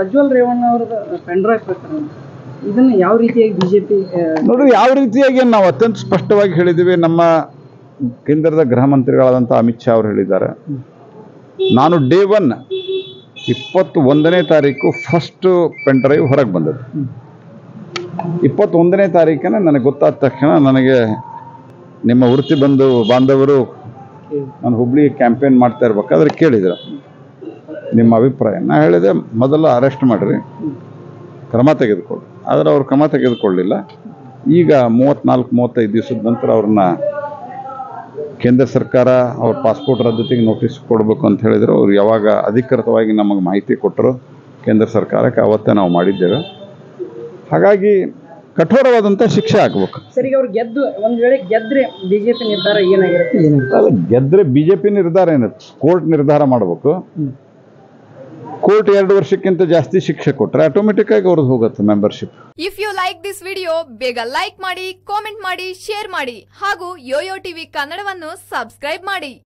ಪ್ರಜ್ವಲ್ ರೇವಣ್ಣ ಅವರದ pen drive ಪ್ರಕರಣ ಇದನ್ನ ಯಾವ ರೀತಿಯಾಗಿ ಬಿಜೆಪಿ ನೋಡ್ರಿ, ಯಾವ ರೀತಿಯಾಗಿ ನಾವು ಅತ್ಯಂತ ಸ್ಪಷ್ಟವಾಗಿ ಹೇಳಿದ್ದೀವಿ. ನಮ್ಮ ಕೇಂದ್ರದ ಗೃಹ ಮಂತ್ರಿಗಳಾದಂಥ ಅಮಿತ್ ಶಾ ಅವರು ಹೇಳಿದ್ದಾರೆ, ನಾನು ಡೇ 1 21ನೇ ತಾರೀಕು ಫಸ್ಟ್ ಪೆನ್ ಡ್ರೈವ್ ಹೊರಗೆ ಬಂದದ್ದು. 21ನೇ ತಾರೀಕನ ನನಗೆ ಗೊತ್ತಾದ ತಕ್ಷಣ ನನಗೆ ನಿಮ್ಮ ವೃತ್ತಿ ಬಾಂಧವರು ನಾನು ಹುಬ್ಳಿ ಕ್ಯಾಂಪೇನ್ ಮಾಡ್ತಾ ಇರ್ಬೇಕಾದ್ರೆ ಕೇಳಿದ್ರು ನಿಮ್ಮ ಅಭಿಪ್ರಾಯ. ನಾ ಹೇಳಿದೆ, ಮೊದಲು ಅರೆಸ್ಟ್ ಮಾಡಿರಿ, ಕ್ರಮ ತೆಗೆದುಕೊಳ್ಳಿ. ಆದರೆ ಅವ್ರು ಕ್ರಮ ತೆಗೆದುಕೊಳ್ಳಲಿಲ್ಲ. ಈಗ 34-35 ದಿವಸದ ನಂತರ ಅವ್ರನ್ನ ಕೇಂದ್ರ ಸರ್ಕಾರ ಅವ್ರ ಪಾಸ್ಪೋರ್ಟ್ ರದ್ದತಿಗೆ ನೋಟಿಸ್ ಕೊಡಬೇಕು ಅಂತ ಹೇಳಿದ್ರು. ಅವ್ರು ಯಾವಾಗ ಅಧಿಕೃತವಾಗಿ ನಮಗೆ ಮಾಹಿತಿ ಕೊಟ್ಟರು ಕೇಂದ್ರ ಸರ್ಕಾರಕ್ಕೆ, ಅವತ್ತೇ ನಾವು ಮಾಡಿದ್ದೇವೆ. ಹಾಗಾಗಿ ಕಠೋರವಾದಂಥ ಶಿಕ್ಷೆ ಆಗಬೇಕು. ಸರಿಗೆ ಅವ್ರು ಒಂದು ವೇಳೆ ಗೆದ್ರೆ ಬಿಜೆಪಿ ನಿರ್ಧಾರ ಏನಾಗಿರುತ್ತೆ? ಗೆದ್ರೆ ಬಿಜೆಪಿ ನಿರ್ಧಾರ ಏನತ್ತು, ಕೋರ್ಟ್ ನಿರ್ಧಾರ ಮಾಡಬೇಕು. ಕೋರ್ಟ್ 2 ವರ್ಷಕ್ಕಿಂತ ಜಾಸ್ತಿ ಶಿಕ್ಷೆ ಕೊಟ್ಟರೆ ಆಟೋಮೆಟಿಕ್ ಆಗಿ ಅವ್ರದ್ದು ಹೋಗುತ್ತೆ membership. If you like this video ಬೇಗ ಲೈಕ್ ಮಾಡಿ, ಕಾಮೆಂಟ್ ಮಾಡಿ, ಶೇರ್ ಮಾಡಿ ಹಾಗೂ ಯೋಯೋ ಟಿವಿ ಕನ್ನಡವನ್ನು ಸಬ್ಸ್ಕ್ರೈಬ್ ಮಾಡಿ.